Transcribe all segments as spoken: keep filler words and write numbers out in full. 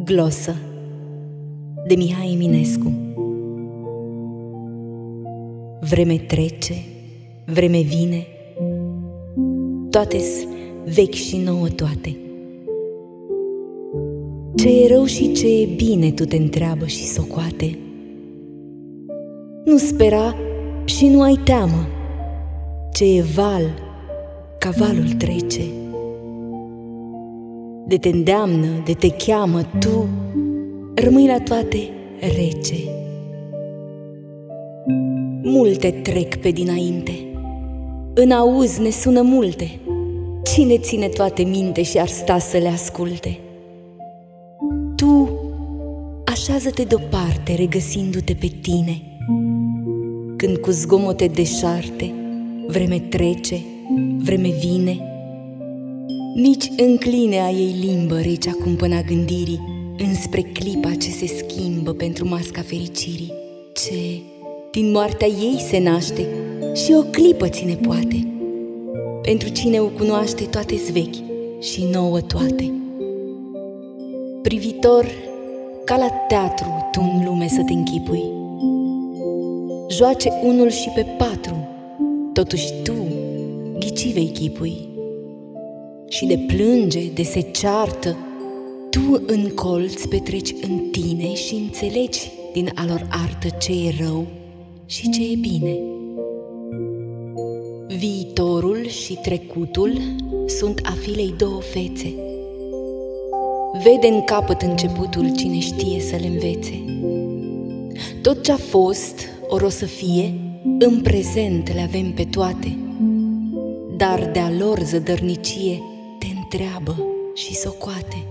Glosă de Mihai Eminescu. Vreme trece, vreme vine, toate-s vechi și nouă toate. Ce e rău și ce e bine tu te întreabă și socoate. Nu spera și nu ai teamă, ce e val, ca valul trece. De te îndeamnă, de te cheamă, tu rămâi la toate rece. Multe trec pe dinainte, în auz ne sună multe. Cine ține toate minte și ar sta să le asculte? Tu așează-te deoparte, regăsindu-te pe tine, când cu zgomote deșarte vreme trece, vreme vine. Nici încline a ei limbă rece acum până a gândirii înspre clipa ce se schimbă pentru masca fericirii, ce din moartea ei se naște și o clipă ține poate. Pentru cine o cunoaște toate-s vechi și nouă toate. Privitor, ca la teatru tu în lume să te închipui, joace unul și pe patru, totuși tu ghici vei chipui. Și de plânge, de se ceartă, tu în colț petreci în tine și înțelegi din a lor artă ce e rău și ce e bine. Viitorul și trecutul sunt a filei două fețe. Vede în capăt începutul cine știe să le învețe. Tot ce-a fost, ori o să fie, în prezent le avem pe toate, dar de-a lor zădărnicie te întreabă și socoate.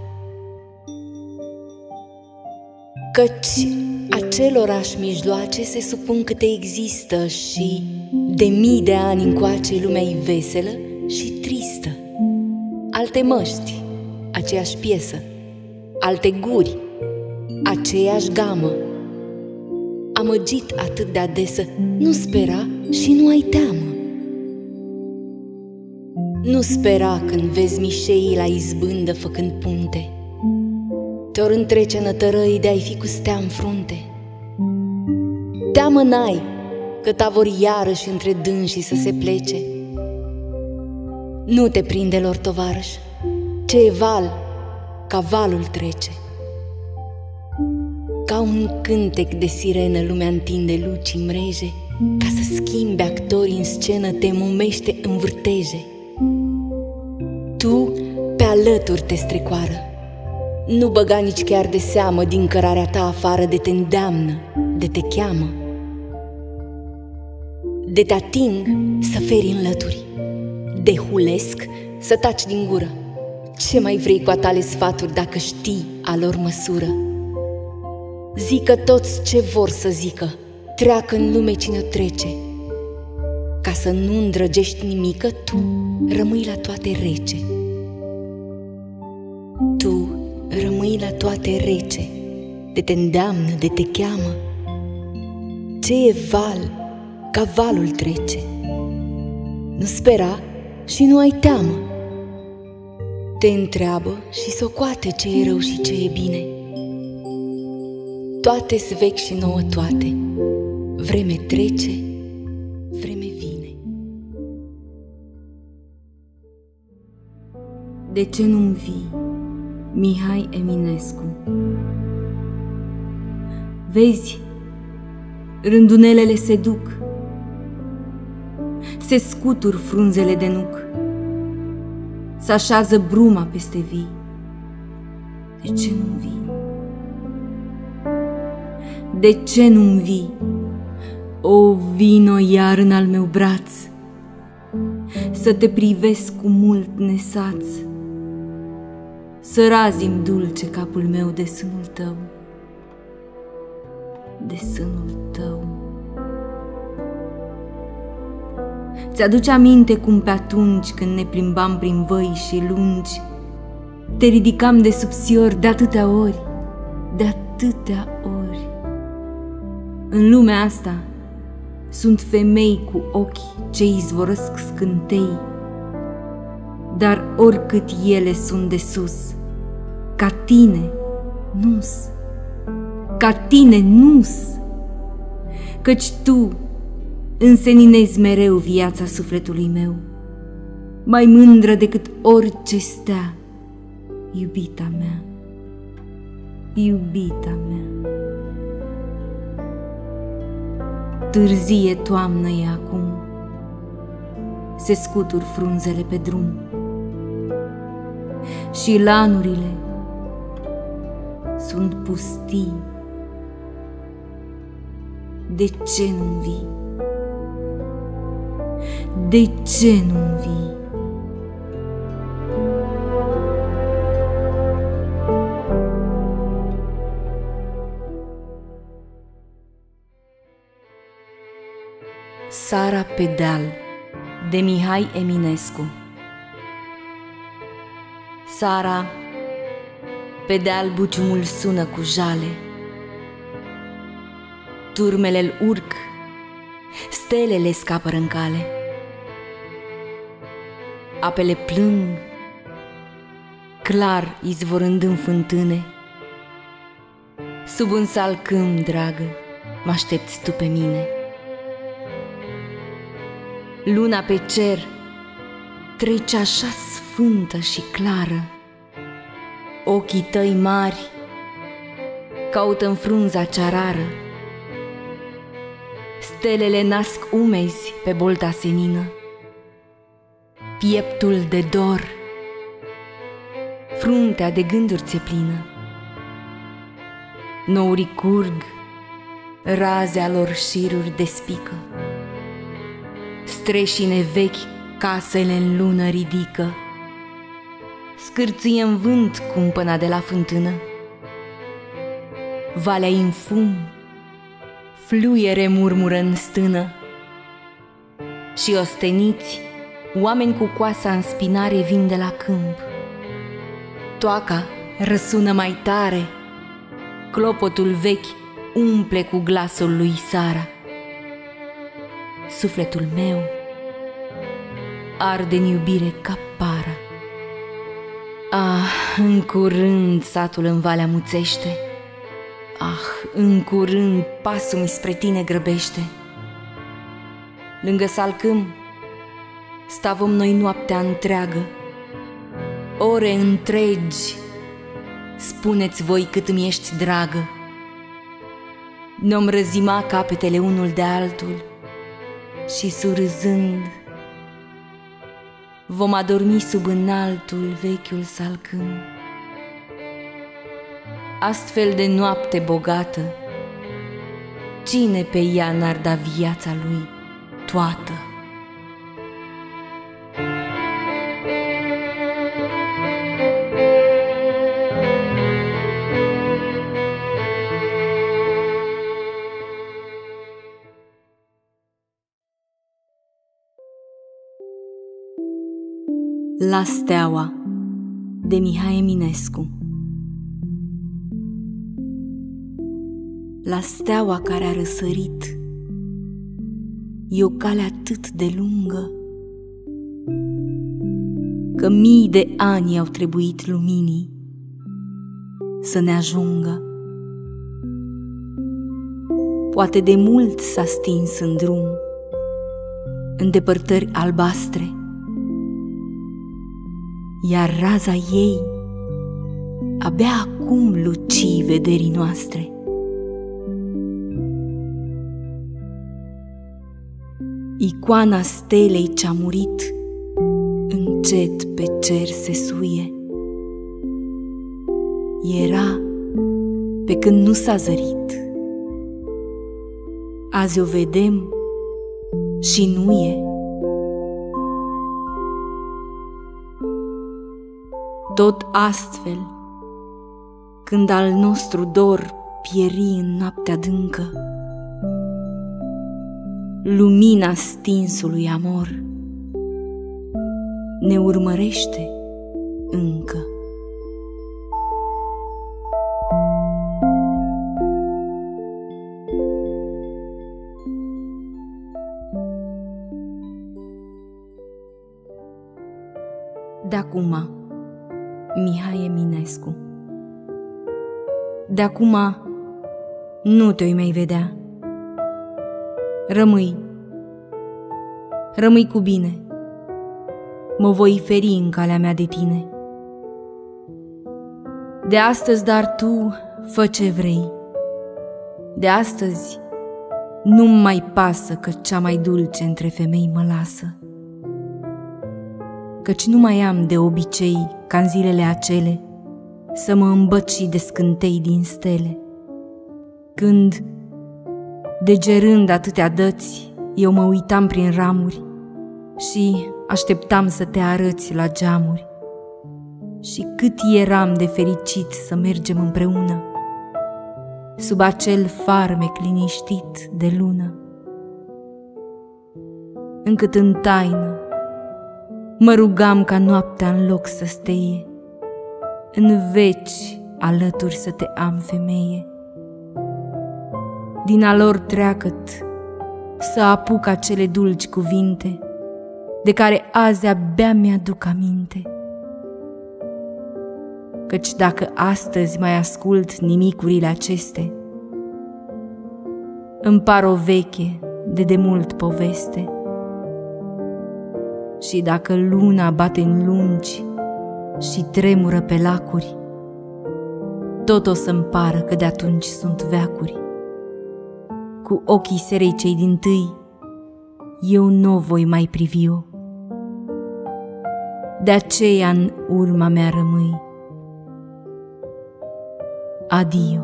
Căci acelorași mijloace se supun câte există și de mii de ani încoace lumea-i veselă și tristă. Alte măști, aceeași piesă, alte guri, aceeași gamă. Amăgit atât de adesă, nu spera și nu ai teamă. Nu spera când vezi mișeii la izbândă făcând punte, te-or întrece nătărăi de-ai fi cu stea în frunte. Teamă n-ai că ta-vor iarăși între dânsii să se plece. Nu te prinde lor, tovarăș, ce e val, ca valul trece. Ca un cântec de sirenă lumea întinde luci în mreje, ca să schimbe actorii în scenă te mumește în vârteje. Tu pe alături te strecoară, nu băga nici chiar de seamă din cărarea ta afară de te îndeamnă, de te cheamă. De te ating să feri în lături, de hulesc să taci din gură. Ce mai vrei cu a tale sfaturi dacă știi a lor măsură? Zică toți ce vor să zică, treacă în lume cine o trece. Ca să nu îndrăgești nimică, tu rămâi la toate rece. Tu rămâi la toate rece, de te îndeamnă, de te cheamă. Ce e val, ca valul trece. Nu spera și nu ai teamă. Te întreabă și socoate ce e rău și ce e bine. Toate-s vechi și nouă toate. Vreme trece, vreme vine. De ce nu-mi vii? Mihai Eminescu. Vezi, rândunelele se duc, se scutur frunzele de nuc, s-așează bruma peste vii. De ce nu-mi vii? De ce nu-mi vii? O, vino iar în al meu braț, să te privesc cu mult nesaț, să razi-mi dulce capul meu de sânul tău, de sânul tău. Ți-aduce aminte cum pe atunci când ne plimbam prin văi și lungi, te ridicam de subțiori de atâtea ori, de atâtea ori. În lumea asta sunt femei cu ochi ce izvorăsc scântei, dar oricât ele sunt de sus, ca tine nu-s, ca tine nu-s, căci tu înseninezi mereu viața sufletului meu, mai mândră decât orice stea, iubita mea, iubita mea. Târzie toamnă e acum, se scutur frunzele pe drum și lanurile sunt pustii. De ce nu vii? De ce nu vii? Sara pe deal, de Mihai Eminescu. Sara, pe deal buciumul sună cu jale, turmele-l urc, stelele scapără în cale, apele plâng, clar izvorând în fântâne. Sub un salcâm, dragă, m-aștepți tu pe mine. Luna pe cer trece așa sfântă și clară, ochii tăi mari caută în frunza cea rară. Stelele nasc umezi pe bolta senină, pieptul de dor, fruntea de gânduri ți-e plină. Nourii curg, razea lor șiruri despică, streșine vechi casele în lună ridică, scârțâie în vânt cumpăna de la fântână. Valea-i în fum, fluiere murmură în stână, și osteniți, oameni cu coasa în spinare vin de la câmp. Toaca răsună mai tare, clopotul vechi umple cu glasul lui Sara. Sufletul meu arde în iubire ca para. Ah, în curând satul în valea muțește, ah, în curând pasul spre tine grăbește. Lângă salcâm stavom noi noaptea întreagă, ore întregi, spuneți voi cât îmi ești dragă. Ne-om răzima capetele unul de altul și surâzând vom adormi sub înaltul vechiul salcâm. Astfel de noapte bogată, cine pe ea n-ar da viața lui toată? La steaua, de Mihai Eminescu. La steaua care a răsărit, e o cale atât de lungă, că mii de ani au trebuit luminii să ne ajungă. Poate de mult s-a stins în drum, în depărtări albastre, iar raza ei abia acum luci vederii noastre. Icoana stelei ce-a murit încet pe cer se suie. Era pe când nu s-a zărit, azi o vedem și nu e. Tot astfel, când al nostru dor pieri în noaptea adâncă, lumina stinsului amor ne urmărește încă. De acum, Mihai Eminescu. de acum nu te-o mai vedea. Rămâi, rămâi cu bine, mă voi feri în calea mea de tine. De astăzi, dar tu fă ce vrei. De astăzi nu-mi mai pasă că cea mai dulce între femei mă lasă. Căci nu mai am de obicei, ca-n zilele acele, să mă îmbăci de scântei din stele. Când, degerând atâtea dăți, eu mă uitam prin ramuri și așteptam să te arăți la geamuri. Și cât eram de fericit să mergem împreună sub acel farmec liniștit de lună, încât în taină mă rugam ca noaptea în loc să steie, în veci alături să te am, femeie. Din alor treacăt să apuc acele dulci cuvinte de care azi abia mi-aduc aminte. Căci dacă astăzi mai ascult nimicurile aceste, îmi par o veche de demult poveste. Și dacă luna bate în lungi și tremură pe lacuri, tot o să-mi pară că de atunci sunt veacuri. Cu ochii serei cei dintâi eu n-o voi mai privi-o, de aceea în urma mea rămâi. Adio.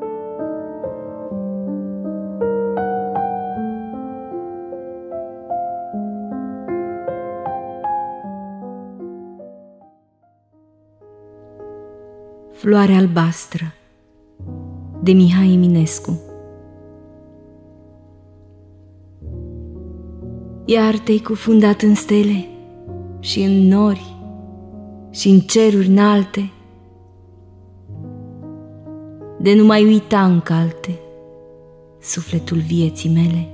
Floare albastră de Mihai Eminescu. Iar te-ai cufundat în stele și în nori și în ceruri înalte, de nu mai uita încalte sufletul vieții mele.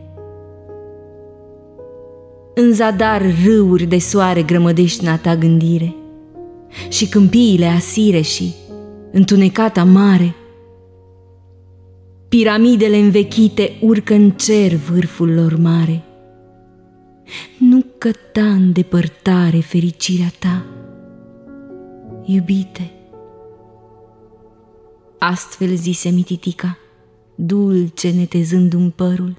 În zadar râuri de soare grămădești în ta gândire și câmpiile asire și întunecata mare. Piramidele învechite urcă în cer vârful lor mare. Nu căta în depărtare fericirea ta, iubite. Astfel zise mititica, dulce netezându-mi părul.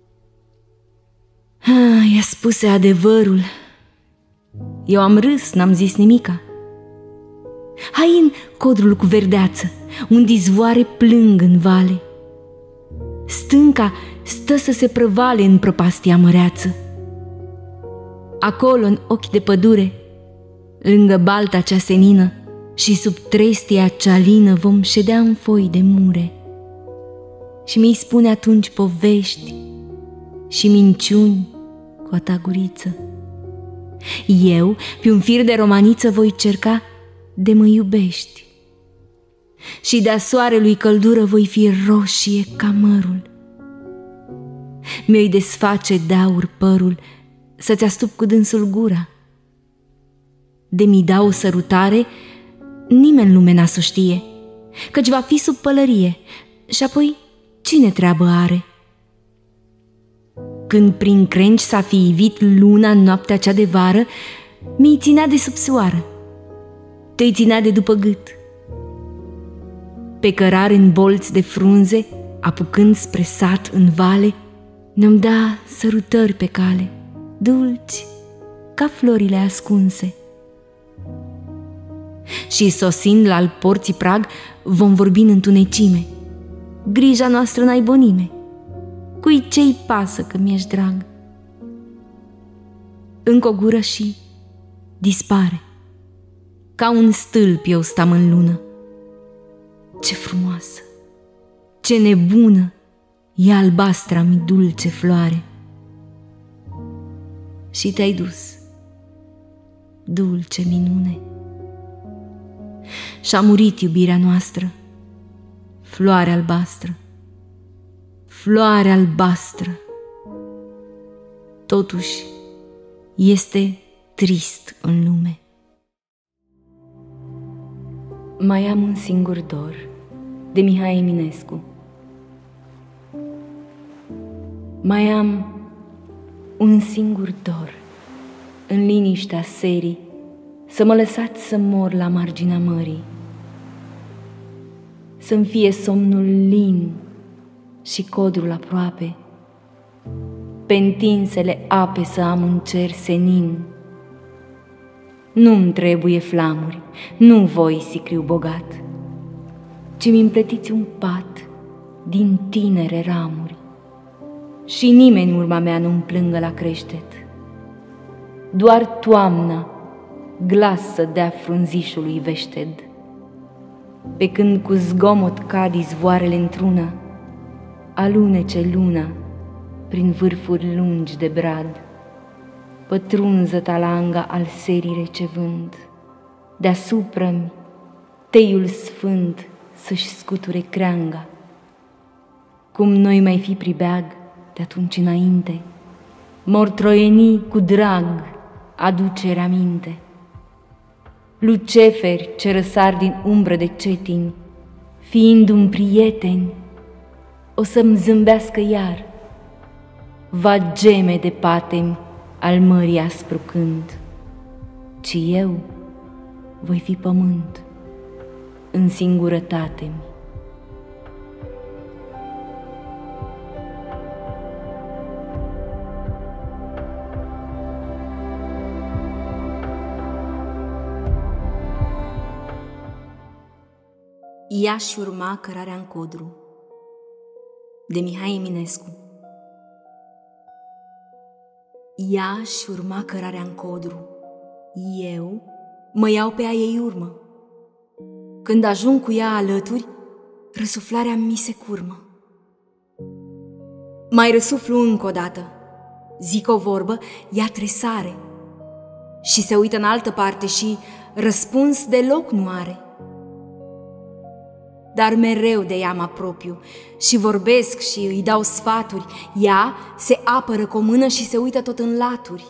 Ah, i-a spuse adevărul. Eu am râs, n-am zis nimica. Hai în codrul cu verdeață, unde izvoare plâng în vale. Stânca stă să se prăvale în prăpastia măreață. Acolo, în ochi de pădure, lângă balta cea senină și sub trestia cea lină, vom ședea în foi de mure. Și mi-i spune atunci povești și minciuni cu a ta guriță. Eu, pe un fir de romaniță, voi cerca de mă iubești. Și de-a soarelui căldură voi fi roșie ca mărul. Mi-o-i desface de aur părul, să-ți astup cu dânsul gura. De mi da o sărutare, nimeni în lume n-a să știe, căci va fi sub pălărie, și apoi cine treabă are? Când prin crengi s-a fi ivit luna în noaptea cea de vară, mi-i ținea de sub soară, te-i ținea de după gât. Pe cărari în bolți de frunze, apucând spre sat în vale, ne-am da sărutări pe cale, dulci ca florile ascunse. Și sosind la-l porții prag, vom vorbi în întunecime. Grija noastră n-ai bonime, cui ce-i pasă că mi-ești drag? Încă o gură și dispare. Ca un stâlp eu stam în lună. Ce frumoasă, ce nebună e albastra-mi dulce floare. Și te-ai dus, dulce minune. Și-a murit iubirea noastră, floare albastră, floare albastră. Totuși este trist în lume. Mai am un singur dor, de Mihai Eminescu. Mai am un singur dor, în liniștea serii, să mă lăsați să mor la marginea mării, să-mi fie somnul lin și codrul aproape, pe întinsele ape să am un cer senin. Nu-mi trebuie flamuri, nu voi sicriu bogat, ci mi împletiți un pat din tinere ramuri, și nimeni urma mea nu-mi plângă la creștet. Doar toamna glas să dea frunzișului veșted, pe când cu zgomot cad izvoarele într-una, alunece luna prin vârfuri lungi de brad, pătrunză talanga al serii recevând, deasupra-mi teiul sfânt să-și scuture creanga. Cum noi mai fi pribeag de atunci înainte, mor troienii cu drag aducere aminte. Luceferi ce răsar din umbră de cetin, fiind un prieten, o să-mi zâmbească iar, va geme de patem al mării aspru cânt, ci eu voi fi pământ în singurătate-mi. Ea și urma cărarea în codru, de Mihai Eminescu. Ea și urma cărarea în codru, eu mă iau pe a ei urmă. Când ajung cu ea alături, răsuflarea mi se curmă. Mai răsuflu încă o dată, zic o vorbă, ea tresare și se uită în altă parte și răspuns deloc nu are. Dar mereu de ea mă apropiu și vorbesc și îi dau sfaturi. Ea se apără cu o mână și se uită tot în laturi.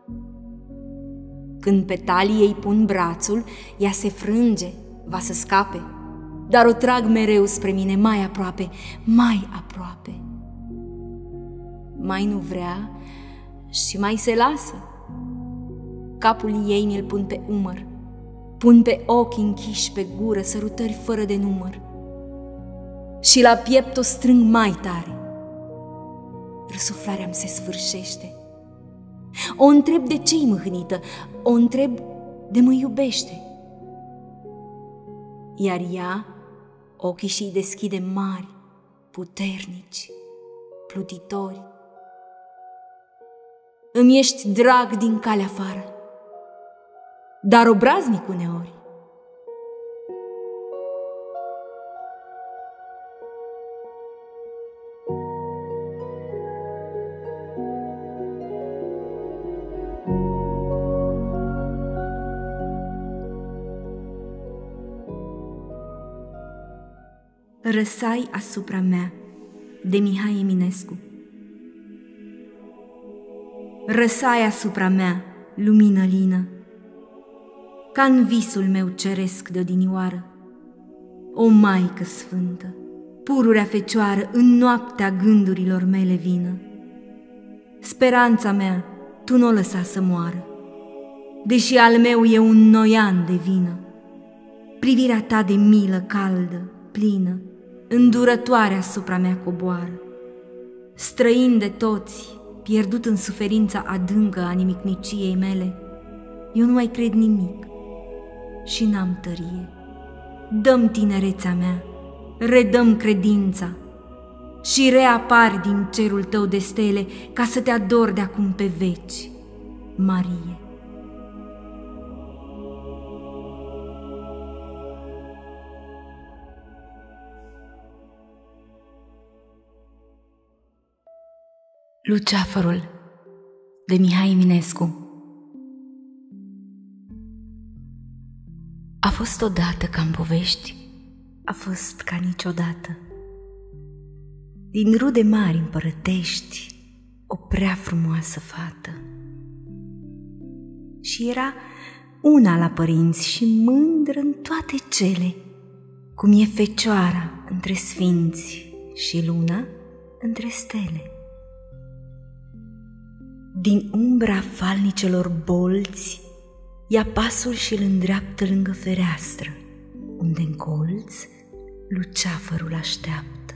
Când pe talii ei pun brațul, ea se frânge, va să scape, dar o trag mereu spre mine mai aproape, mai aproape. Mai nu vrea și mai se lasă. Capul ei mi-l pun pe umăr, pun pe ochi închiși, pe gură, sărutări fără de număr. Și la piept o strâng mai tare. Răsuflarea-mi se sfârșește. O întreb de ce-i mâhnită, o întreb de mă iubește. Iar ea, ochii și-i deschide mari, puternici, plutitori. Îmi ești drag din calea afară, dar obraznic uneori. Răsai asupra mea, de Mihai Eminescu. Răsai asupra mea, lumină lină, ca în visul meu ceresc de odinioară. O Maică Sfântă, pururea fecioară, în noaptea gândurilor mele vină. Speranța mea tu n-o lăsa să moară, deși al meu e un noian de vină. Privirea ta de milă caldă, plină, îndurătoare asupra mea coboară. Străin de toți, pierdut în suferința adâncă a nimicniciei mele, eu nu mai cred nimic și n-am tărie. Dă-mi tinerețea mea, redă-mi credința și reapar din cerul tău de stele ca să te ador de acum pe veci, Marie. Luceafărul, de Mihai Eminescu. A fost odată ca în povești, a fost ca niciodată. Din rude mari împărătești, o prea frumoasă fată. Și era una la părinți și mândră în toate cele, cum e fecioara între sfinți și luna între stele. Din umbra falnicelor bolți ia pasul și îl îndreaptă lângă fereastră, unde-n colț luceafărul așteaptă.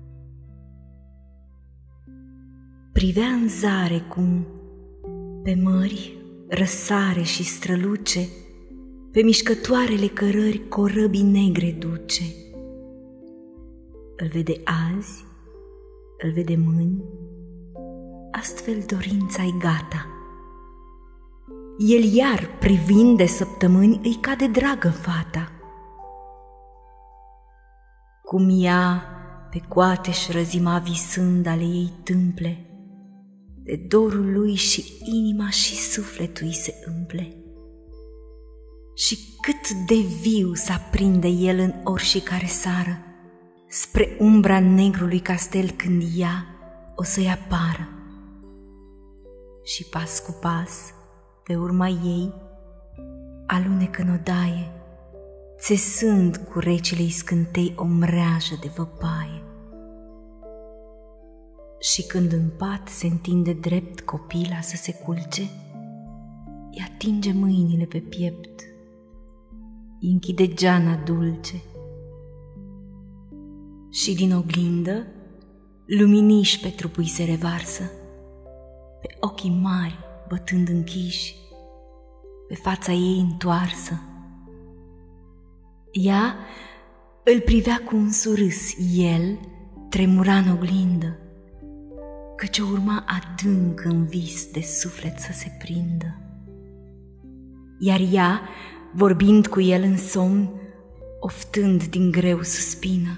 Privea în zare cum pe mări răsare și străluce, pe mișcătoarele cărări corăbii negre duce. Îl vede azi, îl vede mâini, astfel dorința-i gata. El iar, privind de săptămâni, îi cade dragă fata. Cum ea pe coate-și răzima visând ale ei tâmple, de dorul lui și inima și sufletul îi se împle. Și cât de viu s-aprinde el în oricare sară, spre umbra negrului castel când ea o să-i apară. Și pas cu pas, pe urma ei, alunecă în odaie, țesând cu recile-i scântei o mreajă de văpaie. Și când în pat se întinde drept copila să se culce, îi atinge mâinile pe piept, îi închide geana dulce. Și din oglindă luminiși pe trupul se revarsă, pe ochii mari bătând închiși, pe fața ei întoarsă. Ea îl privea cu un surâs, el tremura în oglindă, căci o urma adânc în vis de suflet să se prindă. Iar ea, vorbind cu el în somn, oftând din greu suspină: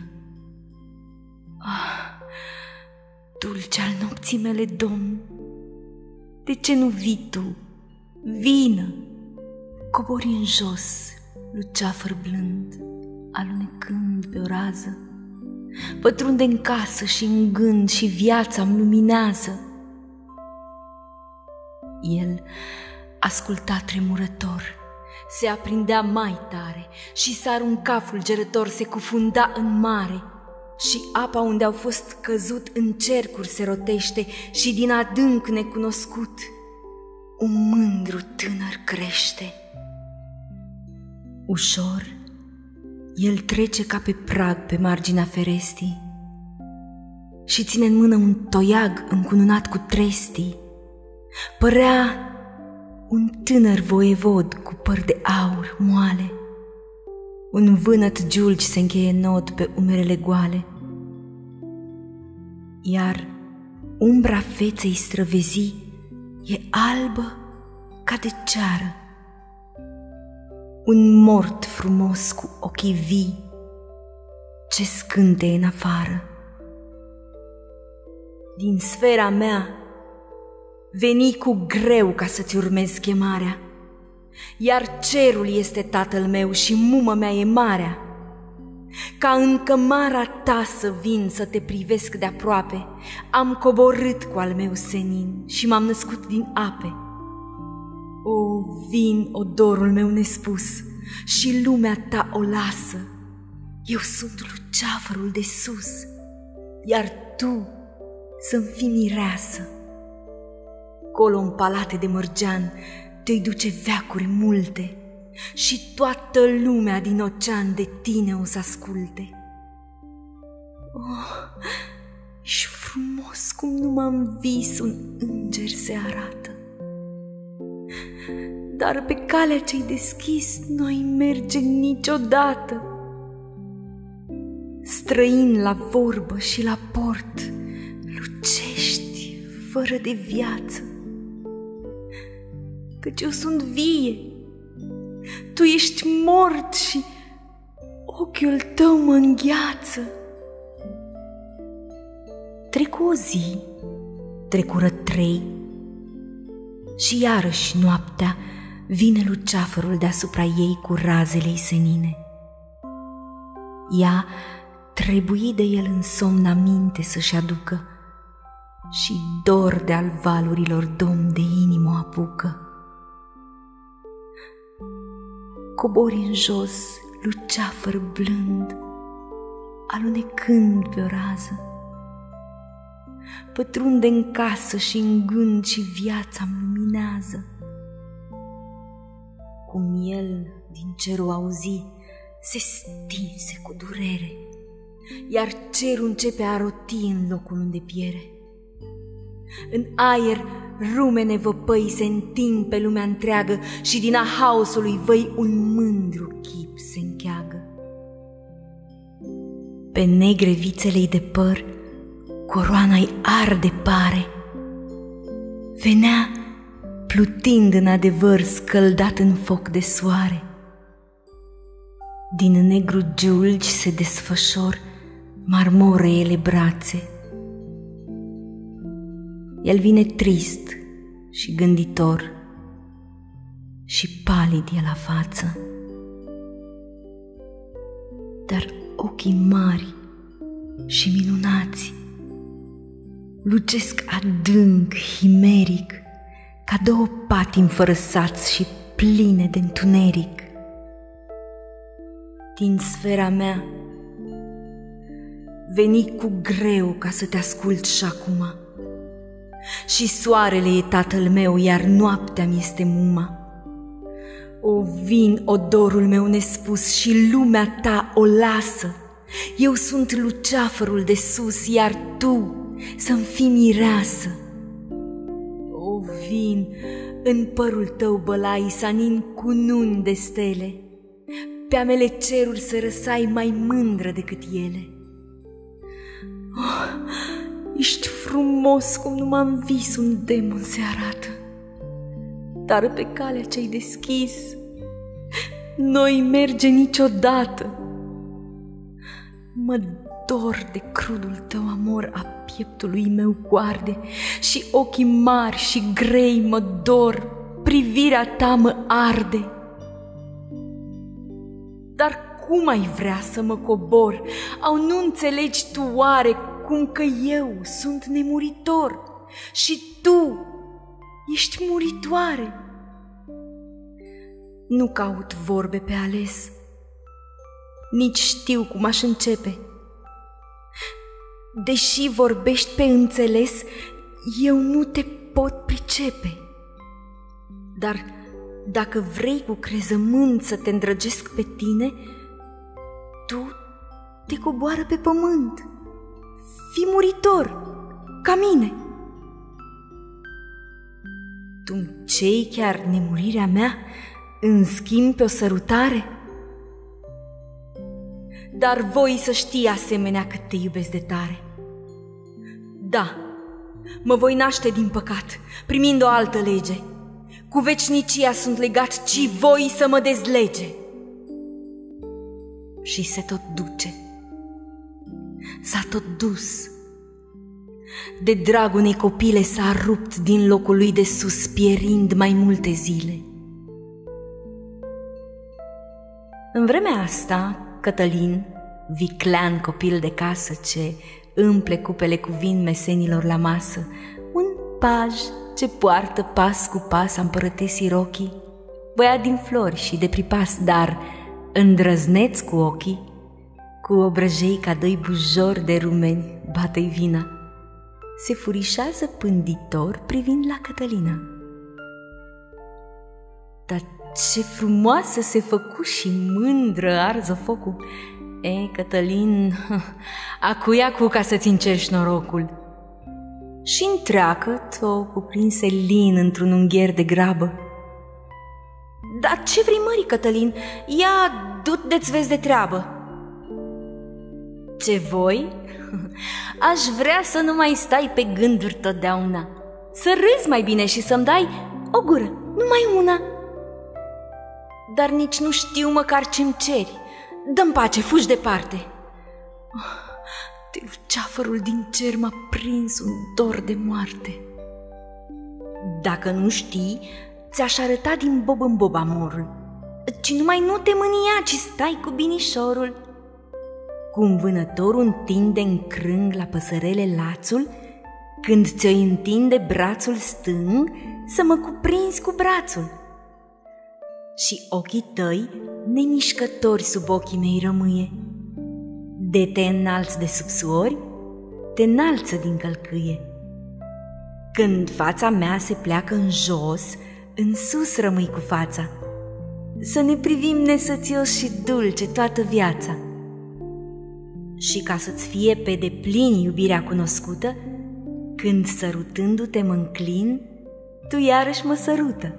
"Ah, dulce al nopții mele, domn, de ce nu vii tu? Vină!" Cobori în jos, luceafăr blând, alunecând pe o rază, pătrunde în casă și în gând și viața-mi luminează. El asculta tremurător, se aprindea mai tare și s-a aruncat fulgerător, se cufunda în mare. Și apa unde au fost căzut în cercuri se rotește și din adânc necunoscut un mândru tânăr crește. Ușor el trece ca pe prag pe marginea ferestii și ține în mână un toiag încununat cu trestii. Părea un tânăr voievod cu păr de aur moale, un vânăt giulgi se încheie nod pe umerele goale. Iar umbra feței străvezi e albă ca de ceară, un mort frumos cu ochii vii ce scânteie în afară. Din sfera mea veni cu greu ca să-ți urmezi chemarea, iar cerul este tatăl meu și mumă mea e marea. Ca în cămara ta să vin să te privesc de aproape, am coborât cu al meu senin și m-am născut din ape. O, vin, odorul meu nespus, și lumea ta o lasă. Eu sunt luceafărul de sus, iar tu să-mi fii mireasă. Colo în palate de mărgean te-i duce veacuri multe și toată lumea din ocean de tine o să asculte. Oh, ești frumos cum numai în vis un înger se arată. Dar pe calea ce-ai deschis nu-ai merge niciodată. Străin la vorbă și la port, lucești fără de viață. Căci eu sunt vie, tu ești mort și ochiul tău mă îngheață. Trecu o zi, trecură trei și iarăși noaptea vine luceafărul deasupra ei cu razele-i senine. Ea trebuie de el în somn aminte să-și aducă și dor de-al valurilor domn de inimă o apucă. Cobori în jos, luceafăr blând, alunecând pe o rază. Pătrunde în casă și în gând și viața-mi luminează. Cum el din cerul auzi, se stinse cu durere, iar cerul începe a roti în locul unde piere. În aer rumene văpăi se întind pe lumea întreagă și din a haosului văi un mândru chip se încheagă. Pe negre vițelei de păr coroana-i arde pare. Venea plutind în adevăr scăldat în foc de soare. Din negru giulgi se desfășor marmoreele brațe. El vine trist și gânditor și palid e la față, dar ochii mari și minunați lucesc adânc, himeric, ca două patimi fărăsați și pline de întuneric. Din sfera mea veni cu greu ca să te ascult și acum, și soarele e tatăl meu, iar noaptea-mi este muma. O vin odorul meu nespus și lumea ta o lasă. Eu sunt luceafărul de sus, iar tu să-mi fii mireasă. O vin în părul tău bălai sanin cu nuni de stele, pe amele ceruri să răsai mai mândră decât ele. Oh, ești frumos cum numai în vis un demon se arată, dar pe calea ce-ai deschis nu-i merge niciodată. Mă dor de crudul tău amor a pieptului meu coarde și ochii mari și grei mă dor, privirea ta mă arde. Dar cum ai vrea să mă cobor? Au nu înțelegi tu oare cum că eu sunt nemuritor și tu ești muritoare? Nu caut vorbe pe ales, nici știu cum aș începe. Deși vorbești pe înțeles, eu nu te pot pricepe. Dar dacă vrei cu crezământ să te îndrăgesc pe tine, tu te coboară pe pământ. Fii muritor, ca mine. Tu-mi cei chiar nemurirea mea în schimb pe o sărutare? Dar voi să știi asemenea cât te iubesc de tare. Da, mă voi naște din păcat, primind o altă lege. Cu veșnicia sunt legat, ci voi să mă dezlege. Și se tot duce, s-a tot dus. De dragul unei copile s-a rupt din locul lui de sus, pierind mai multe zile. În vremea asta, Cătălin, viclean copil de casă ce împle cupele cu vin mesenilor la masă, un paj ce poartă pas cu pas a împărătesii rochii, băiat din flori și de pripas, dar îndrăzneț cu ochii, cu obrăjei ca doi bujori de rumeni bate-i vina, se furișează pânditor privind la Cătălina. Dar ce frumoasă se făcu și mândră arză focul! E, Cătălin, acuia cu ca să-ți încerci norocul. Și întreagăt o cuprinse lin într-un ungher de grabă. Dar ce vrei, mări, Cătălin? Ia, du-te de-ți vezi de treabă. Ce voi? Aș vrea să nu mai stai pe gânduri totdeauna, să râzi mai bine și să-mi dai o gură, numai una. Dar nici nu știu măcar ce-mi ceri. Dă-mi pace, fugi departe. Oh, de luceafărul din cer m-a prins un dor de moarte. Dacă nu știi, ți-aș arăta din bob în bob amorul, ci numai nu te mânia, ci stai cu binișorul. Cum vânătorul întinde în crâng la păsărele lațul, când ți-o întinde brațul stâng, să mă cuprinzi cu brațul. Și ochii tăi nemișcători sub ochii mei rămâie. De te înalți de sub suori, te înalță din călcâie. Când fața mea se pleacă în jos, în sus rămâi cu fața. Să ne privim nesățios și dulce toată viața. Și ca să-ți fie pe deplin iubirea cunoscută, când sărutându-te mă înclin, tu iarăși mă sărută.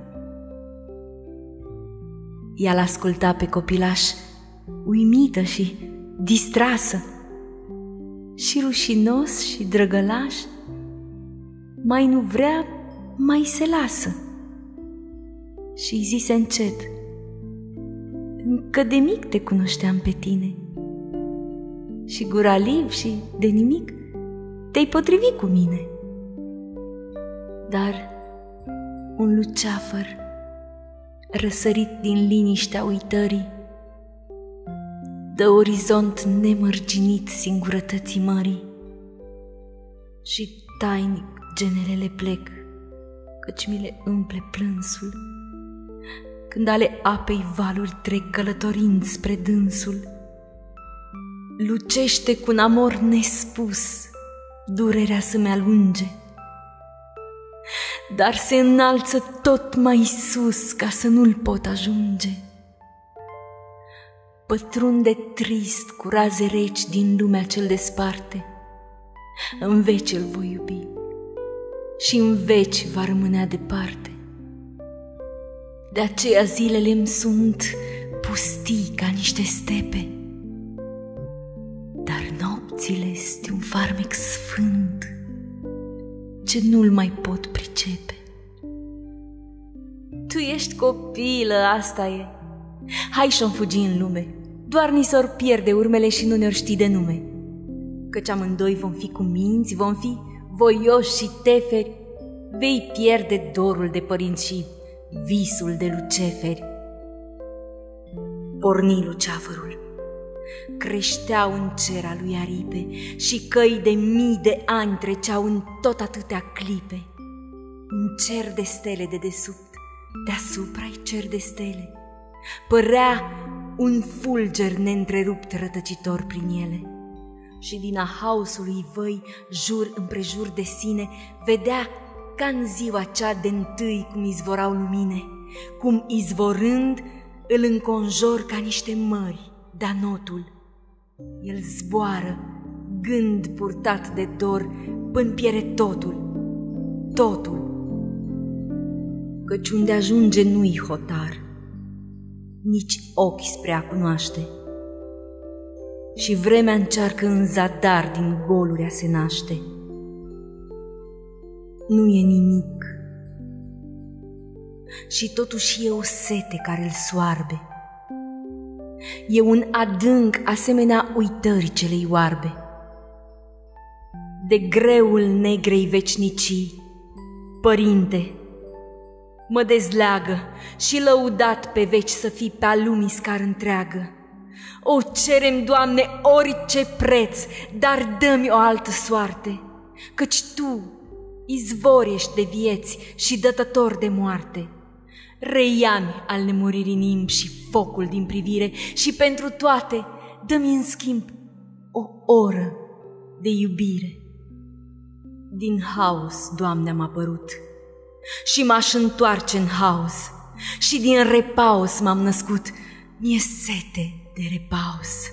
Ea l-asculta pe copilaș, uimită și distrasă, și rușinos și drăgălaș, mai nu vrea, mai se lasă. Și-i zise încet: încă de mic te cunoșteam pe tine și guraliv și de nimic te-ai potrivit cu mine. Dar un luceafăr răsărit din liniștea uitării dă orizont nemărginit singurătății mării, și tainic generele plec, căci mi le umple plânsul, când ale apei valuri trec călătorind spre dânsul. Lucește cu un amor nespus durerea să-mi alunge, dar se înalță tot mai sus ca să nu-l pot ajunge. Pătrunde trist cu raze reci din lumea ce-l desparte, în veci îl voi iubi și în veci va rămânea departe. De aceea zilele-mi sunt pustii ca niște stepe, dar nopțile-s un farmec sfânt ce nu-l mai pot pricepe. Tu ești copilă, asta e. Hai și-o fugi în lume, doar ni s-or pierde urmele și nu ne-or ști de nume. Căci amândoi vom fi cu minți, vom fi voioși și teferi, vei pierde dorul de părinți și visul de luceferi. Porni luceafărul, creșteau în cer a lui aripe și căi de mii de ani treceau în tot atâtea clipe. Un cer de stele de desubt, deasupra-i cer de stele, părea un fulger neîntrerupt rătăcitor prin ele. Și din a haosului văi, jur împrejur de sine, vedea ca în ziua cea de-ntâi cum izvorau lumine, cum izvorând îl înconjor ca niște mări, danotul. El zboară, gând purtat de dor, până piere totul, totul. Căci unde ajunge nu-i hotar, nici ochi spre a cunoaște. Și vremea încearcă în zadar din goluri a se naște. Nu e nimic, și totuși e o sete care îl soarbe. E un adânc asemenea uitării celei oarbe. De greul negrei vecinicii, Părinte, mă dezleagă și lăudat pe veci să fii pe-a lumii scară întreagă. O, cerem, Doamne, orice preț, dar dă-mi o altă soarte, căci Tu izvor ești de vieți și dătător de moarte. Reia-mi al nemuririi nimb și focul din privire și pentru toate dă-mi în schimb o oră de iubire. Din haos, Doamne, am apărut și m-aș întoarce în haos, și din repaus m-am născut, mi-e sete de repaus.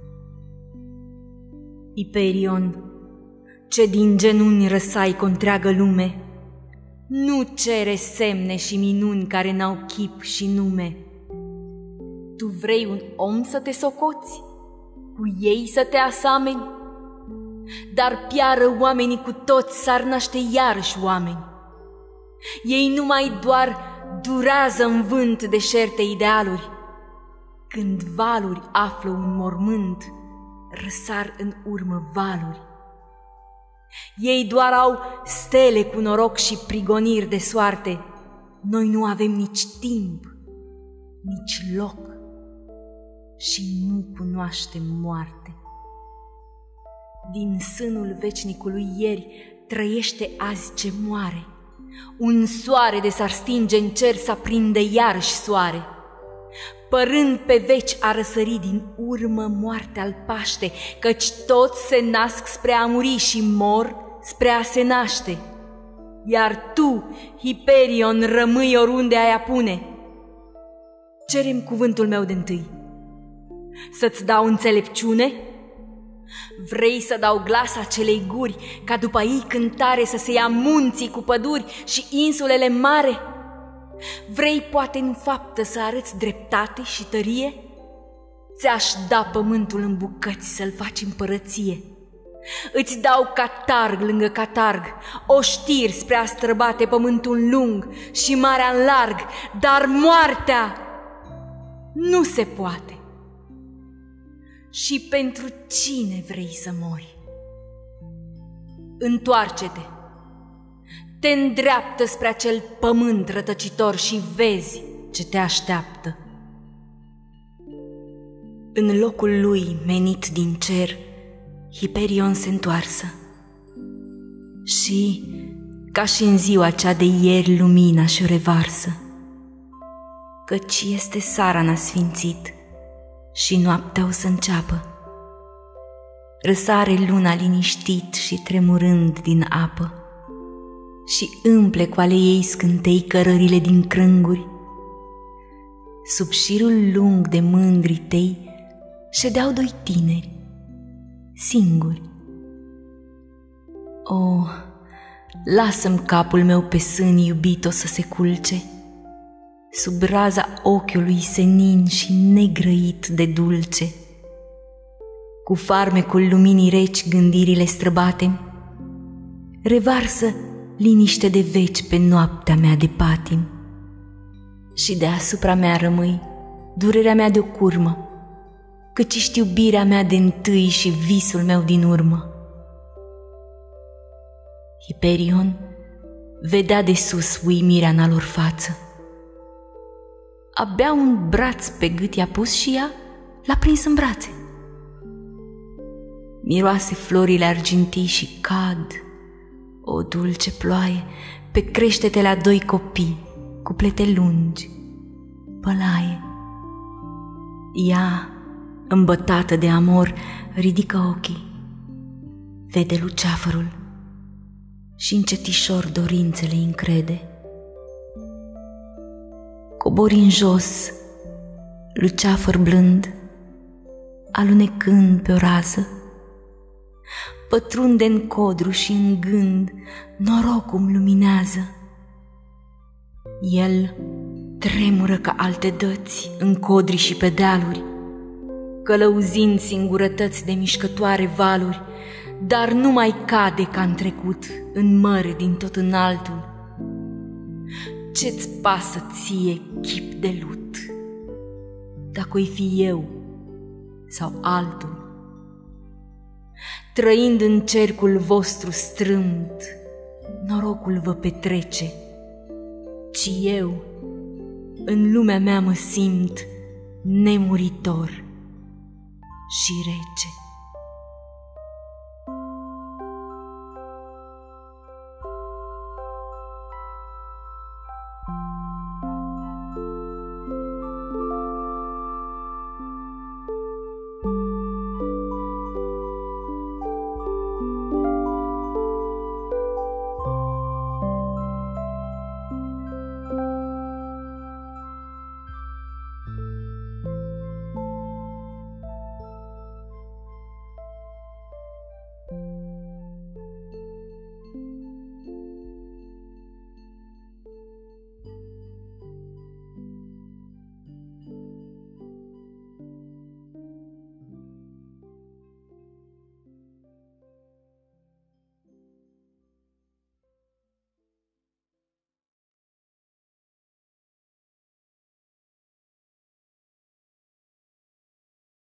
Iperion, ce din genunchi răsai cu întreagă lume, nu cere semne și minuni care n-au chip și nume. Tu vrei un om să te socoți, cu ei să te asameni, dar piară oamenii cu toți, s-ar naște iarăși oameni. Ei numai doar durează în vânt deșerte idealuri. Când valuri află un mormânt, răsar în urmă valuri. Ei doar au stele cu noroc și prigoniri de soarte. Noi nu avem nici timp, nici loc și nu cunoaștem moarte. Din sânul veșnicului ieri trăiește azi ce moare. Un soare de s-ar stinge în cer, s-aprinde iarăși soare. părând pe veci a răsări din urmă moartea al paște, căci toți se nasc spre a muri și mor spre a se naște. Iar tu, Hiperion, rămâi oriunde ai apune. Cerem cuvântul meu de-ntâi. Să-ți dau înțelepciune? Vrei să dau glas acelei guri, ca după ei cântare să se ia munții cu păduri și insulele mare? Vrei poate în faptă să arăți dreptate și tărie? Ți-aș da pământul în bucăți să-l faci împărăție. Îți dau catarg lângă catarg, oștiri spre a străbate pământul lung și marea în larg, dar moartea nu se poate. Și pentru cine vrei să mori? Întoarce-te, te îndreaptă spre acel pământ rătăcitor și vezi ce te așteaptă. În locul lui menit din cer, Hiperion se întoarsă și, ca și în ziua cea de ieri, lumina și-o revarsă, căci este Sarana sfințit și noaptea o să înceapă. Răsare luna liniștit și tremurând din apă și împle cu ale ei scântei cărările din crânguri. Sub șirul lung de mândri tei ședeau doi tineri, singuri. O, lasă-mi capul meu pe sân iubit o să se culce, sub raza ochiului senin și negrăit de dulce. Cu farmecul luminii reci gândirile străbate, revarsă liniște de veci pe noaptea mea de patim. Și deasupra mea rămâi durerea mea de-o curmă, căci știu iubirea mea de întâi și visul meu din urmă. Hiperion vedea de sus uimirea în-a lor față. Abia un braț pe gât i-a pus și ea l-a prins în brațe. Miroase florile argintii și cad, o dulce ploaie, pe creștetele a doi copii cu plete lungi, pălaie. Ea, îmbătată de amor, ridică ochii, vede luceafărul și încetișor dorințele încrede. Cobori în jos, luceafăr blând, alunecând pe o rază, pătrunde în codru și în gând, norocul luminează. El tremură ca alte dăți în codri și pe dealuri, călăuzind singurătăți de mișcătoare valuri, dar nu mai cade ca în trecut în mări din tot înaltul. Ce-ți pasă ție, chip de lut, dacă-i fi eu sau altul? Trăind în cercul vostru strâmt, norocul vă petrece, ci eu în lumea mea mă simt nemuritor și rece. Thank you.